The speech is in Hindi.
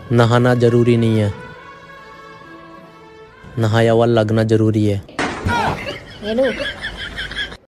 नहाना जरूरी नहीं है, नहाया हुआ लगना जरूरी है। ये लो।